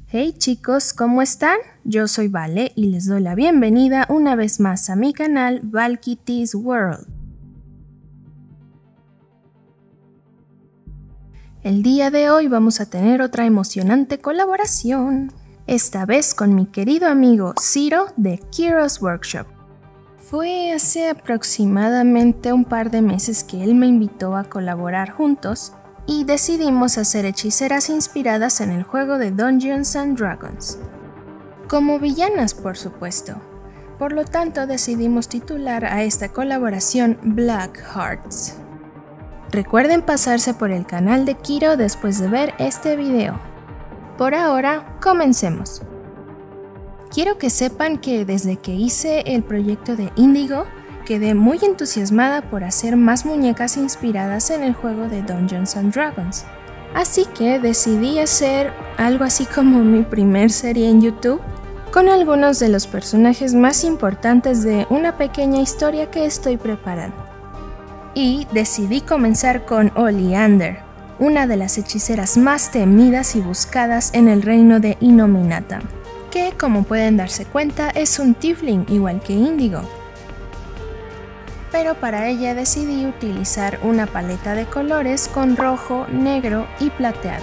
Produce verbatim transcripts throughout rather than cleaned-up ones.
Hey chicos, ¿cómo están? Yo soy Vale y les doy la bienvenida una vez más a mi canal Valkitty's World. El día de hoy vamos a tener otra emocionante colaboración, esta vez con mi querido amigo Ciro de Kiro's Workshop. Fue hace aproximadamente un par de meses que él me invitó a colaborar juntos y decidimos hacer hechiceras inspiradas en el juego de Dungeons and Dragons. Como villanas, por supuesto. Por lo tanto, decidimos titular a esta colaboración Black Hearts. Recuerden pasarse por el canal de Kiro después de ver este video. Por ahora, comencemos. Quiero que sepan que desde que hice el proyecto de Indigo, quedé muy entusiasmada por hacer más muñecas inspiradas en el juego de Dungeons and Dragons. Así que decidí hacer algo así como mi primer serie en YouTube, con algunos de los personajes más importantes de una pequeña historia que estoy preparando. Y decidí comenzar con Oleander, una de las hechiceras más temidas y buscadas en el reino de Innominatam, que como pueden darse cuenta es un tiefling igual que Indigo. Pero para ella decidí utilizar una paleta de colores con rojo, negro y plateado.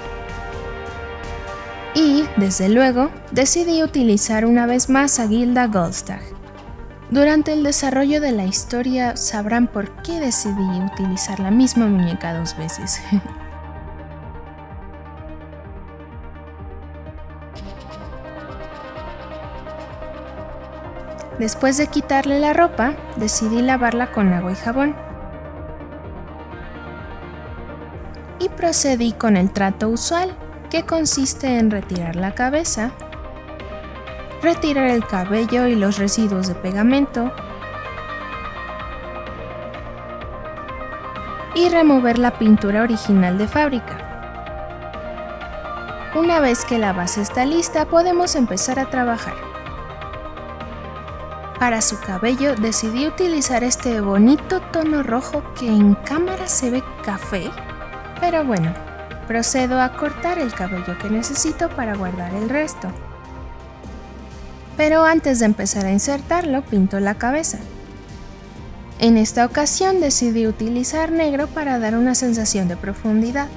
Y, desde luego, decidí utilizar una vez más a Gilda Goldstag. Durante el desarrollo de la historia sabrán por qué decidí utilizar la misma muñeca dos veces. Después de quitarle la ropa, decidí lavarla con agua y jabón. Y procedí con el trato usual, que consiste en retirar la cabeza, retirar el cabello y los residuos de pegamento, y remover la pintura original de fábrica. Una vez que la base está lista, podemos empezar a trabajar. Para su cabello decidí utilizar este bonito tono rojo que en cámara se ve café, pero bueno, procedo a cortar el cabello que necesito para guardar el resto. Pero antes de empezar a insertarlo, pinto la cabeza. En esta ocasión decidí utilizar negro para dar una sensación de profundidad.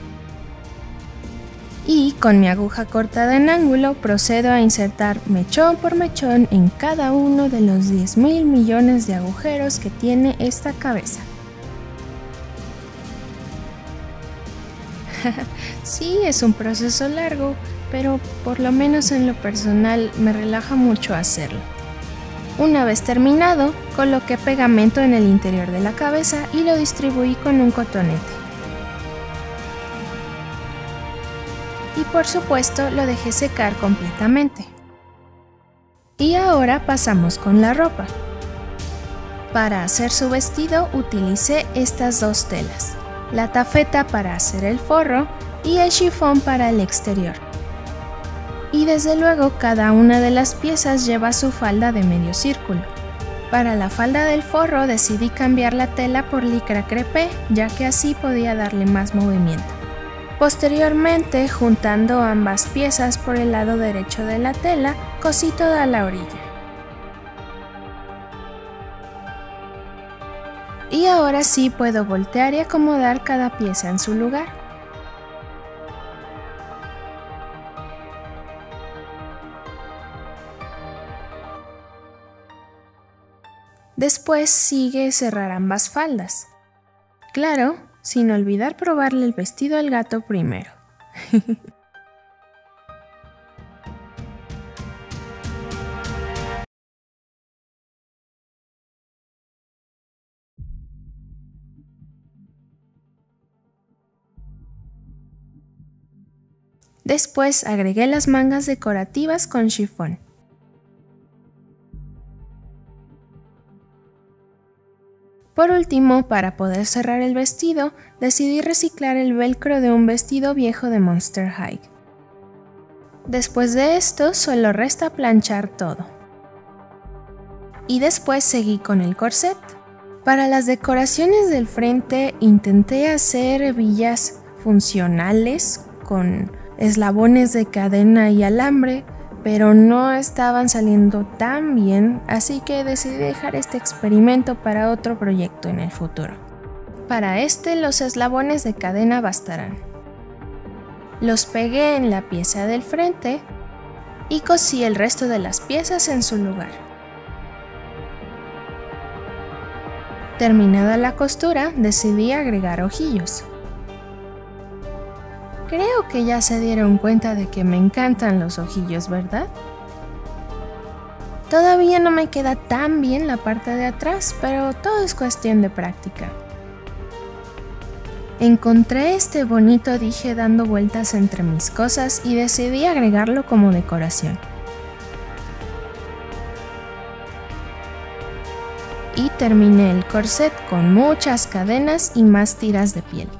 Y con mi aguja cortada en ángulo procedo a insertar mechón por mechón en cada uno de los diez mil millones de agujeros que tiene esta cabeza. Sí, es un proceso largo, pero por lo menos en lo personal me relaja mucho hacerlo. Una vez terminado, coloqué pegamento en el interior de la cabeza y lo distribuí con un cotonete. Y por supuesto lo dejé secar completamente. Y ahora pasamos con la ropa. Para hacer su vestido utilicé estas dos telas, la tafeta para hacer el forro y el chifón para el exterior. Y desde luego cada una de las piezas lleva su falda de medio círculo. Para la falda del forro decidí cambiar la tela por licra crepé, ya que así podía darle más movimiento. Posteriormente, juntando ambas piezas por el lado derecho de la tela, cosí toda la orilla. Y ahora sí puedo voltear y acomodar cada pieza en su lugar. Después sigue cerrar ambas faldas. Claro, sin olvidar probarle el vestido al gato primero. Después agregué las mangas decorativas con chifón. Por último, para poder cerrar el vestido, decidí reciclar el velcro de un vestido viejo de Monster High. Después de esto, solo resta planchar todo. Y después seguí con el corset. Para las decoraciones del frente intenté hacer hebillas funcionales con eslabones de cadena y alambre, pero no estaban saliendo tan bien, así que decidí dejar este experimento para otro proyecto en el futuro. Para este, los eslabones de cadena bastarán. Los pegué en la pieza del frente y cosí el resto de las piezas en su lugar. Terminada la costura, decidí agregar ojillos. Creo que ya se dieron cuenta de que me encantan los ojillos, ¿verdad? Todavía no me queda tan bien la parte de atrás, pero todo es cuestión de práctica. Encontré este bonito dije dando vueltas entre mis cosas y decidí agregarlo como decoración. Y terminé el corset con muchas cadenas y más tiras de piel.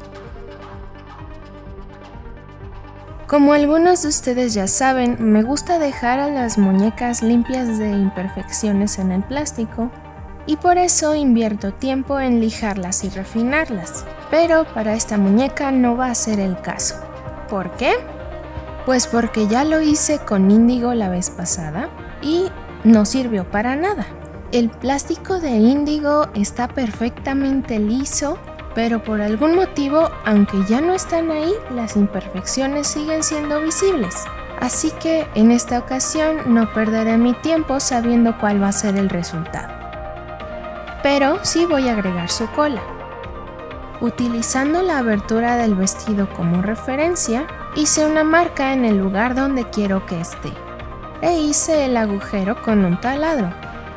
Como algunos de ustedes ya saben, me gusta dejar a las muñecas limpias de imperfecciones en el plástico y por eso invierto tiempo en lijarlas y refinarlas. Pero para esta muñeca no va a ser el caso. ¿Por qué? Pues porque ya lo hice con índigo la vez pasada y no sirvió para nada. El plástico de índigo está perfectamente liso, pero por algún motivo, aunque ya no están ahí, las imperfecciones siguen siendo visibles. Así que en esta ocasión no perderé mi tiempo sabiendo cuál va a ser el resultado. Pero sí voy a agregar su cola. Utilizando la abertura del vestido como referencia, hice una marca en el lugar donde quiero que esté, e hice el agujero con un taladro.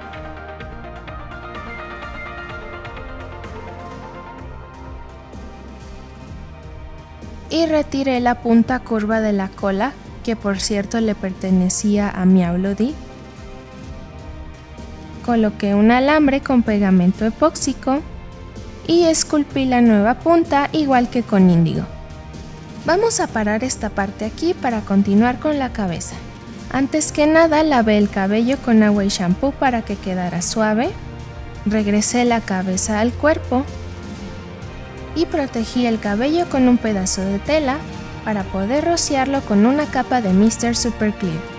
Y retiré la punta curva de la cola, que por cierto le pertenecía a Meow Bloody. Coloqué un alambre con pegamento epóxico y esculpí la nueva punta igual que con índigo. Vamos a parar esta parte aquí para continuar con la cabeza. Antes que nada lavé el cabello con agua y shampoo para que quedara suave, regresé la cabeza al cuerpo y protegí el cabello con un pedazo de tela para poder rociarlo con una capa de míster Super Clear.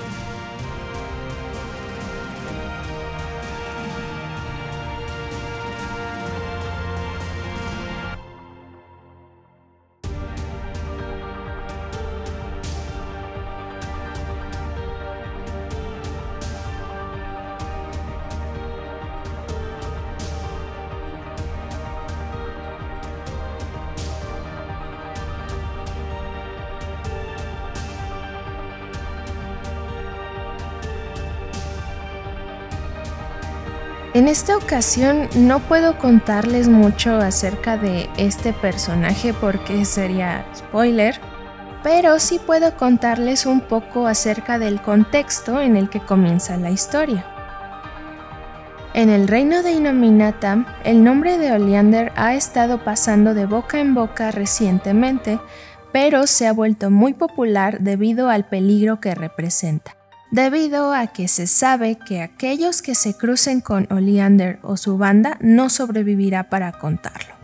En esta ocasión no puedo contarles mucho acerca de este personaje porque sería spoiler, pero sí puedo contarles un poco acerca del contexto en el que comienza la historia. En el reino de Innominatam, el nombre de Oleander ha estado pasando de boca en boca recientemente, pero se ha vuelto muy popular debido al peligro que representa. Debido a que se sabe que aquellos que se crucen con Oleander o su banda no sobrevivirá para contarlo.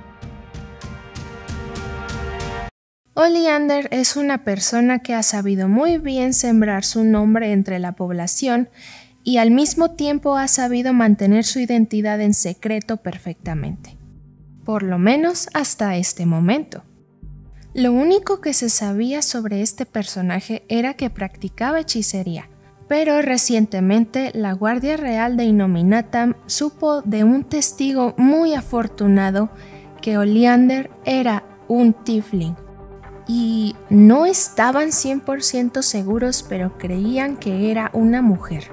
Oleander es una persona que ha sabido muy bien sembrar su nombre entre la población y al mismo tiempo ha sabido mantener su identidad en secreto perfectamente. Por lo menos hasta este momento. Lo único que se sabía sobre este personaje era que practicaba hechicería, pero recientemente la Guardia Real de Innominatam supo de un testigo muy afortunado que Oleander era un tiefling, y no estaban cien por ciento seguros, pero creían que era una mujer.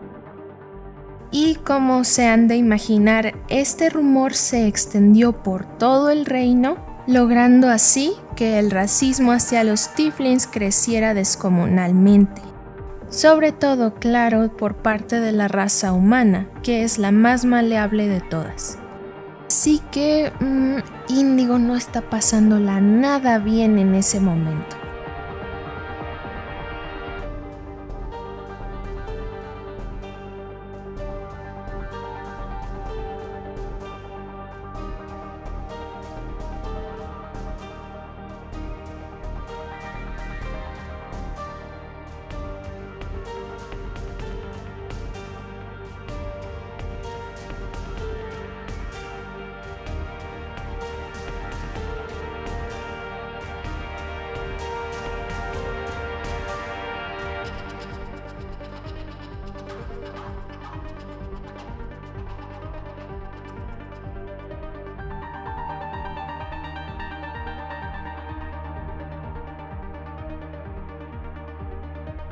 Y como se han de imaginar, este rumor se extendió por todo el reino, logrando así que el racismo hacia los tieflings creciera descomunalmente. Sobre todo, claro, por parte de la raza humana, que es la más maleable de todas. Así que mmm, Índigo no está pasándola nada bien en ese momento.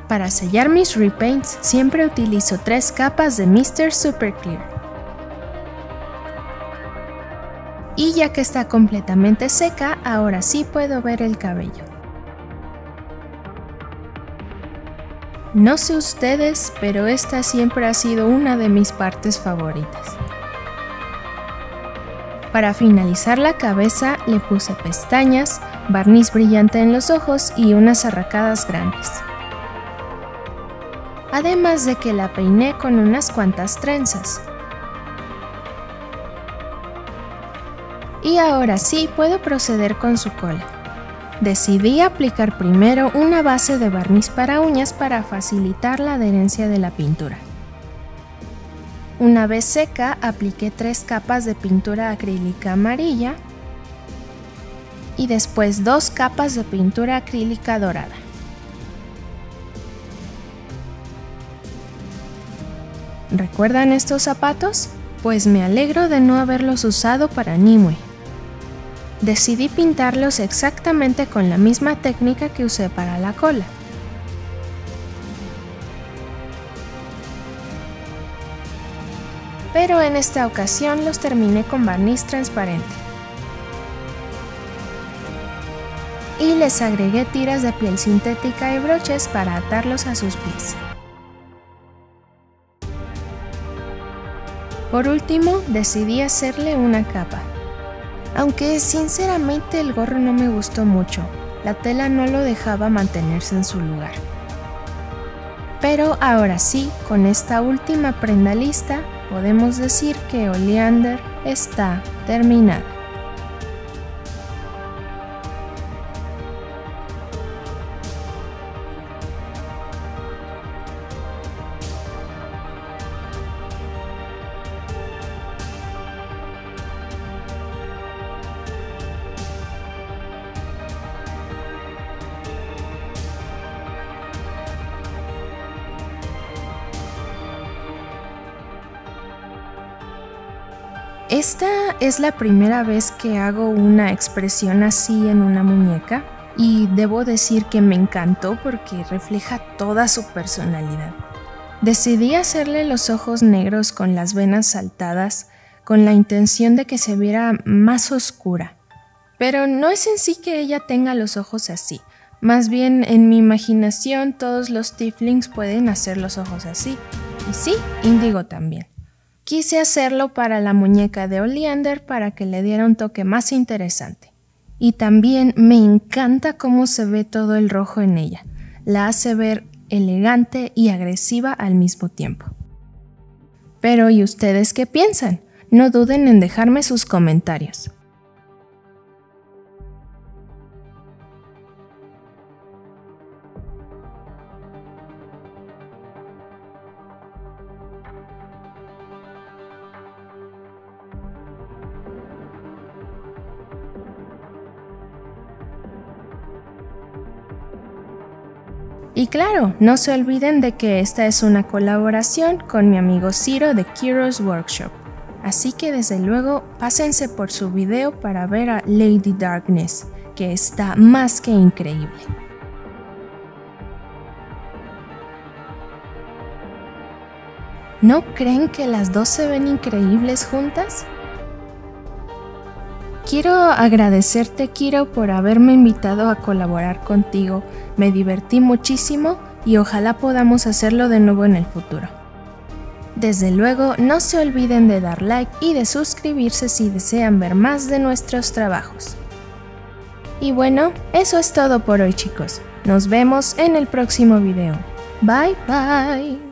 Para sellar mis repaints siempre utilizo tres capas de míster Super Clear. Y ya que está completamente seca, ahora sí puedo ver el cabello. No sé ustedes, pero esta siempre ha sido una de mis partes favoritas. Para finalizar la cabeza le puse pestañas, barniz brillante en los ojos y unas arracadas grandes. Además de que la peiné con unas cuantas trenzas. Y ahora sí puedo proceder con su cola. Decidí aplicar primero una base de barniz para uñas para facilitar la adherencia de la pintura. Una vez seca, apliqué tres capas de pintura acrílica amarilla y después dos capas de pintura acrílica dorada. ¿Recuerdan estos zapatos? Pues me alegro de no haberlos usado para Nimue. Decidí pintarlos exactamente con la misma técnica que usé para la cola. Pero en esta ocasión los terminé con barniz transparente. Y les agregué tiras de piel sintética y broches para atarlos a sus pies. Por último, decidí hacerle una capa. Aunque sinceramente el gorro no me gustó mucho, la tela no lo dejaba mantenerse en su lugar. Pero ahora sí, con esta última prenda lista, podemos decir que Oleander está terminada. Esta es la primera vez que hago una expresión así en una muñeca y debo decir que me encantó porque refleja toda su personalidad. Decidí hacerle los ojos negros con las venas saltadas con la intención de que se viera más oscura. Pero no es en sí que ella tenga los ojos así, más bien en mi imaginación todos los tieflings pueden hacer los ojos así. Y sí, Índigo también. Quise hacerlo para la muñeca de Oleander para que le diera un toque más interesante. Y también me encanta cómo se ve todo el rojo en ella. La hace ver elegante y agresiva al mismo tiempo. Pero ¿y ustedes qué piensan? No duden en dejarme sus comentarios. Y claro, no se olviden de que esta es una colaboración con mi amigo Ciro de Kiros Workshop. Así que desde luego pásense por su video para ver a Lady Darkness, que está más que increíble. ¿No creen que las dos se ven increíbles juntas? Quiero agradecerte, Kiro, por haberme invitado a colaborar contigo. Me divertí muchísimo y ojalá podamos hacerlo de nuevo en el futuro. Desde luego, no se olviden de dar like y de suscribirse si desean ver más de nuestros trabajos. Y bueno, eso es todo por hoy, chicos. Nos vemos en el próximo video. Bye bye.